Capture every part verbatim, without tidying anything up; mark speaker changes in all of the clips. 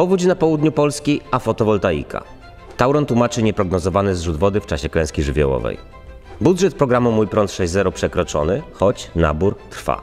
Speaker 1: Powódź na południu Polski, a fotowoltaika. Tauron tłumaczy nieprognozowany zrzut wody w czasie klęski żywiołowej. Budżet programu Mój Prąd sześć zero przekroczony, choć nabór trwa.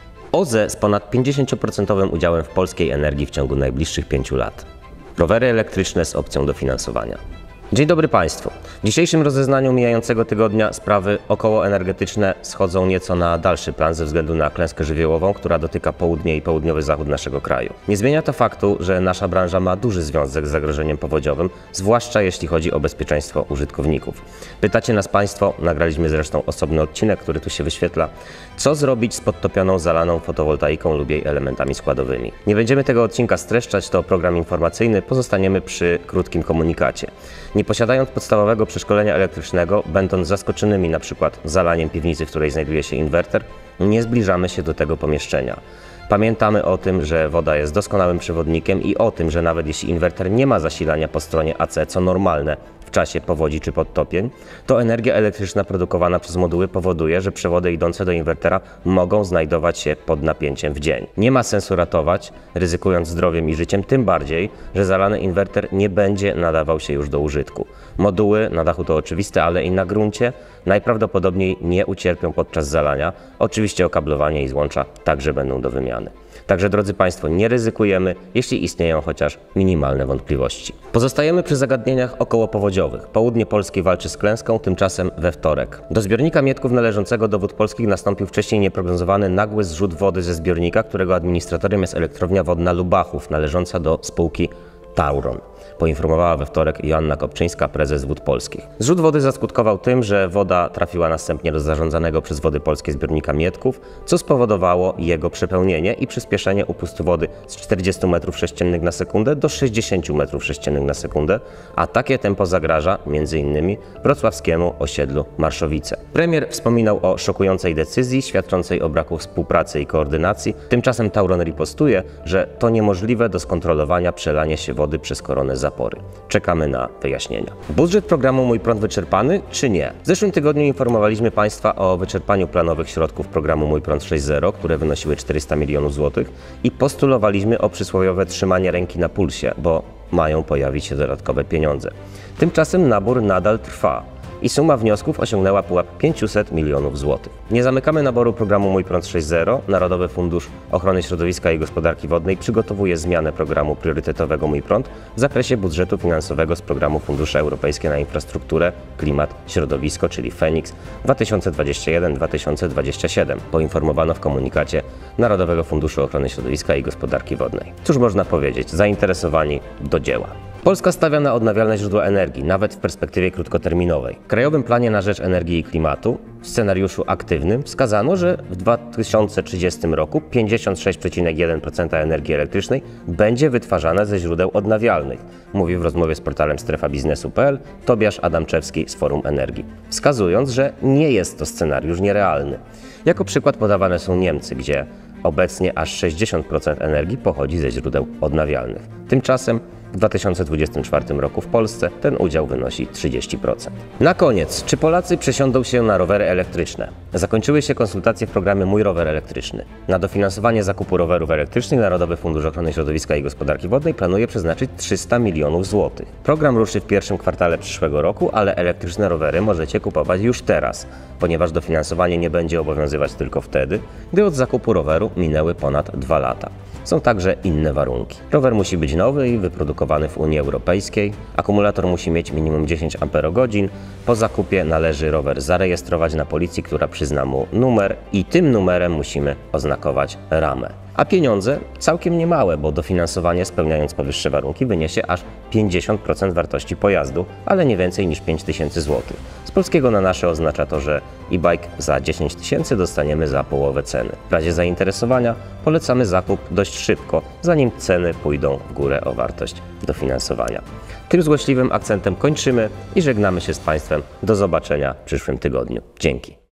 Speaker 1: O Z E z ponad pięćdziesięcioprocentowym udziałem w polskiej energii w ciągu najbliższych pięciu lat. Rowery elektryczne z opcją dofinansowania. Dzień dobry Państwu. W dzisiejszym rozeznaniu mijającego tygodnia sprawy okołoenergetyczne schodzą nieco na dalszy plan ze względu na klęskę żywiołową, która dotyka południe i południowy zachód naszego kraju. Nie zmienia to faktu, że nasza branża ma duży związek z zagrożeniem powodziowym, zwłaszcza jeśli chodzi o bezpieczeństwo użytkowników. Pytacie nas Państwo, nagraliśmy zresztą osobny odcinek, który tu się wyświetla, co zrobić z podtopioną, zalaną fotowoltaiką lub jej elementami składowymi. Nie będziemy tego odcinka streszczać, to program informacyjny, pozostaniemy przy krótkim komunikacie. Nie posiadając podstawowego przeszkolenia elektrycznego, będąc zaskoczonymi na przykład zalaniem piwnicy, w której znajduje się inwerter, nie zbliżamy się do tego pomieszczenia. Pamiętamy o tym, że woda jest doskonałym przewodnikiem i o tym, że nawet jeśli inwerter nie ma zasilania po stronie A C, co normalne w czasie powodzi czy podtopień, to energia elektryczna produkowana przez moduły powoduje, że przewody idące do inwertera mogą znajdować się pod napięciem w dzień. Nie ma sensu ratować, ryzykując zdrowiem i życiem, tym bardziej, że zalany inwerter nie będzie nadawał się już do użytku. Moduły na dachu to oczywiste, ale i na gruncie najprawdopodobniej nie ucierpią podczas zalania. Oczywiście okablowanie i złącza także będą do wymiany. Także drodzy Państwo, nie ryzykujemy, jeśli istnieją chociaż minimalne wątpliwości. Pozostajemy przy zagadnieniach okołopowodziowych. Południe Polski walczy z klęską, tymczasem we wtorek. Do zbiornika Mietków należącego do Wód Polskich nastąpił wcześniej nieprognozowany nagły zrzut wody ze zbiornika, którego administratorem jest elektrownia wodna Lubachów, należąca do spółki Tauron, poinformowała we wtorek Joanna Kopczyńska, prezes Wód Polskich. Zrzut wody zaskutkował tym, że woda trafiła następnie do zarządzanego przez Wody Polskie zbiornika Mietków, co spowodowało jego przepełnienie i przyspieszenie upustu wody z czterdziestu metrów sześciennych na sekundę do sześćdziesięciu metrów sześciennych na sekundę, a takie tempo zagraża między innymi wrocławskiemu osiedlu Marszowice. Premier wspominał o szokującej decyzji, świadczącej o braku współpracy i koordynacji. Tymczasem Tauron ripostuje, że to niemożliwe do skontrolowania przelanie się wody przez koronę zapory. Czekamy na wyjaśnienia. Budżet programu Mój Prąd wyczerpany, czy nie? W zeszłym tygodniu informowaliśmy Państwa o wyczerpaniu planowych środków programu Mój Prąd sześć zero, które wynosiły czterysta milionów złotych i postulowaliśmy o przysłowiowe trzymanie ręki na pulsie, bo mają pojawić się dodatkowe pieniądze. Tymczasem nabór nadal trwa i suma wniosków osiągnęła pułap pięciuset milionów złotych. Nie zamykamy naboru programu Mój Prąd sześć zero. Narodowy Fundusz Ochrony Środowiska i Gospodarki Wodnej przygotowuje zmianę programu priorytetowego Mój Prąd w zakresie budżetu finansowego z programu Fundusze Europejskie na Infrastrukturę, Klimat, Środowisko, czyli Feniks dwa tysiące dwudziesty pierwszy do dwa tysiące dwudziestego siódmego, poinformowano w komunikacie Narodowego Funduszu Ochrony Środowiska i Gospodarki Wodnej. Cóż można powiedzieć? Zainteresowani do dzieła. Polska stawia na odnawialne źródła energii, nawet w perspektywie krótkoterminowej. W Krajowym Planie na rzecz Energii i Klimatu w scenariuszu aktywnym wskazano, że w dwa tysiące trzydziestym roku pięćdziesiąt sześć przecinek jeden procent energii elektrycznej będzie wytwarzane ze źródeł odnawialnych, mówił w rozmowie z portalem strefa biznesu kropka p l Tobiasz Adamczewski z Forum Energii, wskazując, że nie jest to scenariusz nierealny. Jako przykład podawane są Niemcy, gdzie obecnie aż sześćdziesiąt procent energii pochodzi ze źródeł odnawialnych. Tymczasem w dwa tysiące dwudziestym czwartym roku w Polsce ten udział wynosi trzydzieści procent. Na koniec, czy Polacy przesiądą się na rowery elektryczne? Zakończyły się konsultacje w programie Mój Rower Elektryczny. Na dofinansowanie zakupu rowerów elektrycznych Narodowy Fundusz Ochrony Środowiska i Gospodarki Wodnej planuje przeznaczyć trzysta milionów złotych. Program ruszy w pierwszym kwartale przyszłego roku, ale elektryczne rowery możecie kupować już teraz, ponieważ dofinansowanie nie będzie obowiązywać tylko wtedy, gdy od zakupu roweru minęły ponad dwa lata. Są także inne warunki. Rower musi być nowy i wyprodukowany w Unii Europejskiej. Akumulator musi mieć minimum dziesięć amperogodzin. Po zakupie należy rower zarejestrować na policji, która przyzna mu numer i tym numerem musimy oznakować ramę. A pieniądze całkiem niemałe, bo dofinansowanie spełniając powyższe warunki wyniesie aż pięćdziesiąt procent wartości pojazdu, ale nie więcej niż pięć tysięcy złotych. Z polskiego na nasze oznacza to, że e-bike za dziesięć tysięcy dostaniemy za połowę ceny. W razie zainteresowania polecamy zakup dość szybko, zanim ceny pójdą w górę o wartość dofinansowania. Tym złośliwym akcentem kończymy i żegnamy się z Państwem. Do zobaczenia w przyszłym tygodniu. Dzięki.